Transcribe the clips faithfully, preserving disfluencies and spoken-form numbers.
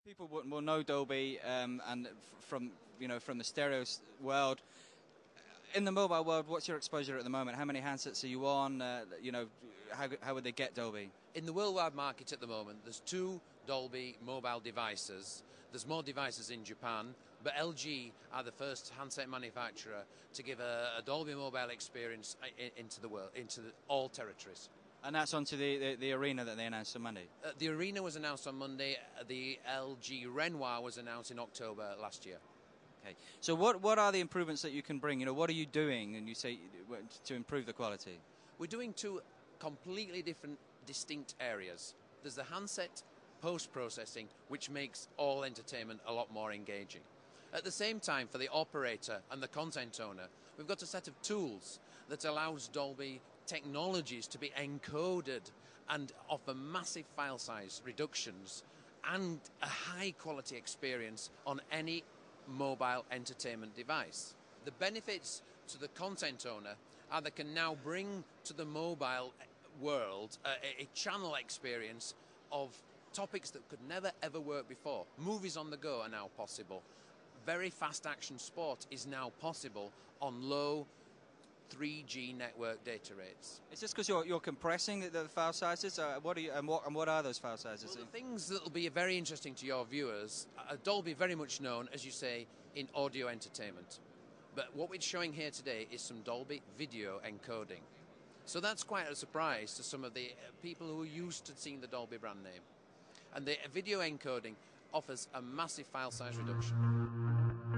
People will, will know Dolby um, and f- from you know from the stereo s- world. In the mobile world, what's your exposure at the moment? How many handsets are you on? Uh, you know, how, how would they get Dolby? In the worldwide market at the moment, there's two Dolby mobile devices. There's more devices in Japan, but L G are the first handset manufacturer to give a, a Dolby mobile experience in, into the world, into the, all territories. And that's onto the, the, the Arena that they announced on Monday. Uh, the Arena was announced on Monday. The L G Renoir was announced in October last year. Okay. So what what are the improvements that you can bring? You know, what are you doing? And you say to improve the quality. We're doing two completely different, distinct areas. There's the handset post-processing, which makes all entertainment a lot more engaging. At the same time, for the operator and the content owner, we've got a set of tools that allows Dolby technologies to be encoded and offer massive file size reductions and a high quality experience on any mobile entertainment device. The benefits to the content owner are they can now bring to the mobile world a, a channel experience of topics that could never ever work before. Movies on the go are now possible. Very fast action sport is now possible on low three G network data rates. Is this because you're, you're compressing the, the file sizes? Uh, what are you, and, what, and what are those file sizes? Well, the things that will be very interesting to your viewers, uh, Dolby very much known, as you say, in audio entertainment. But what we're showing here today is some Dolby video encoding. So that's quite a surprise to some of the uh, people who are used to seeing the Dolby brand name. And the video encoding offers a massive file size reduction.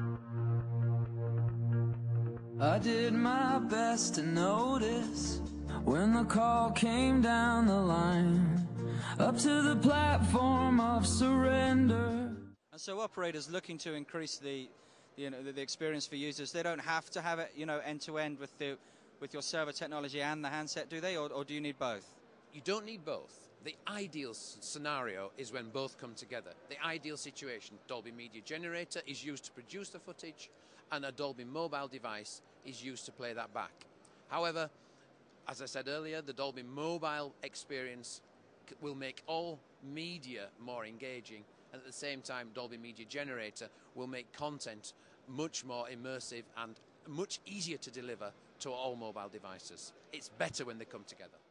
I did my best to notice when the call came down the line, up to the platform of surrender. And so operators looking to increase the, you know, the, the experience for users, they don't have to have it, you know, end to end with the, with your server technology and the handset, do they, or, or do you need both? You don't need both. The ideal scenario is when both come together. The ideal situation, Dolby Media Generator is used to produce the footage and a Dolby mobile device is used to play that back. However, as I said earlier, the Dolby mobile experience will make all media more engaging, and at the same time Dolby Media Generator will make content much more immersive and much easier to deliver to all mobile devices. It's better when they come together.